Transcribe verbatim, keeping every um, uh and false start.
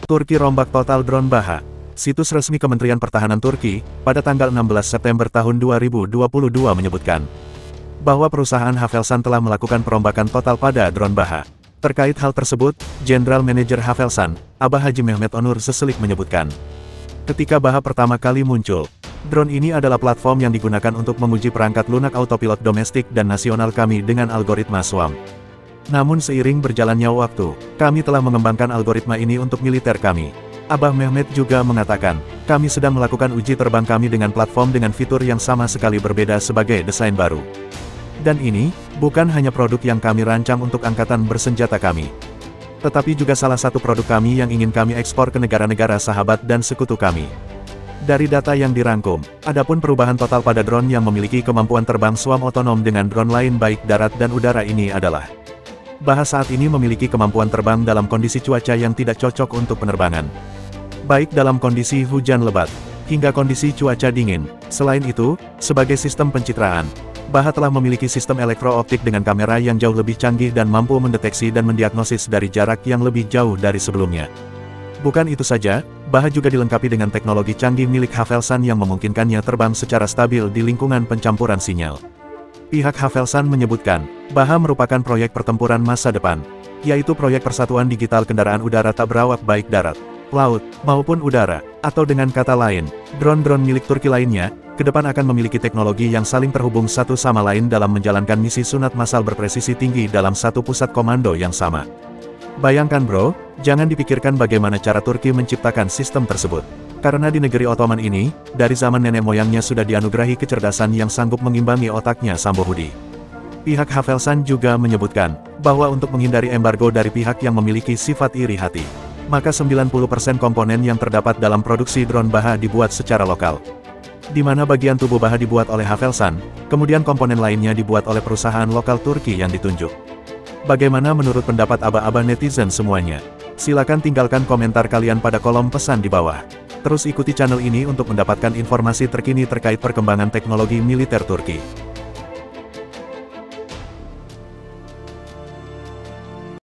Turki rombak total drone Baha. Situs resmi Kementerian Pertahanan Turki, pada tanggal enam belas September tahun dua ribu dua puluh dua menyebutkan bahwa perusahaan Havelsan telah melakukan perombakan total pada drone Baha. Terkait hal tersebut, General Manager Havelsan, Abah Haji Mehmet Onur Seselik menyebutkan, ketika Baha pertama kali muncul, drone ini adalah platform yang digunakan untuk menguji perangkat lunak autopilot domestik dan nasional kami dengan algoritma SWAM. Namun seiring berjalannya waktu, kami telah mengembangkan algoritma ini untuk militer kami. Abah Mehmet juga mengatakan, kami sedang melakukan uji terbang kami dengan platform dengan fitur yang sama sekali berbeda sebagai desain baru. Dan ini, bukan hanya produk yang kami rancang untuk angkatan bersenjata kami, tetapi juga salah satu produk kami yang ingin kami ekspor ke negara-negara sahabat dan sekutu kami. Dari data yang dirangkum, adapun perubahan total pada drone yang memiliki kemampuan terbang SWAM otonom dengan drone lain baik darat dan udara ini adalah Baha saat ini memiliki kemampuan terbang dalam kondisi cuaca yang tidak cocok untuk penerbangan, baik dalam kondisi hujan lebat, hingga kondisi cuaca dingin. Selain itu, sebagai sistem pencitraan, Baha telah memiliki sistem elektro-optik dengan kamera yang jauh lebih canggih dan mampu mendeteksi dan mendiagnosis dari jarak yang lebih jauh dari sebelumnya. Bukan itu saja, Baha juga dilengkapi dengan teknologi canggih milik Havelsan yang memungkinkannya terbang secara stabil di lingkungan pencampuran sinyal. Pihak Havelsan menyebutkan, Baha merupakan proyek pertempuran masa depan, yaitu proyek persatuan digital kendaraan udara tak berawak baik darat, laut, maupun udara, atau dengan kata lain, drone-drone milik Turki lainnya, ke depan akan memiliki teknologi yang saling terhubung satu sama lain dalam menjalankan misi sunat massal berpresisi tinggi dalam satu pusat komando yang sama. Bayangkan bro, jangan dipikirkan bagaimana cara Turki menciptakan sistem tersebut. Karena di negeri Ottoman ini, dari zaman nenek moyangnya sudah dianugerahi kecerdasan yang sanggup mengimbangi otaknya Sambohudi. Pihak Havelsan juga menyebutkan, bahwa untuk menghindari embargo dari pihak yang memiliki sifat iri hati, maka sembilan puluh persen komponen yang terdapat dalam produksi drone Baha dibuat secara lokal. Di mana bagian tubuh Baha dibuat oleh Havelsan, kemudian komponen lainnya dibuat oleh perusahaan lokal Turki yang ditunjuk. Bagaimana menurut pendapat aba-aba netizen semuanya? Silakan tinggalkan komentar kalian pada kolom pesan di bawah. Terus ikuti channel ini untuk mendapatkan informasi terkini terkait perkembangan teknologi militer Turki.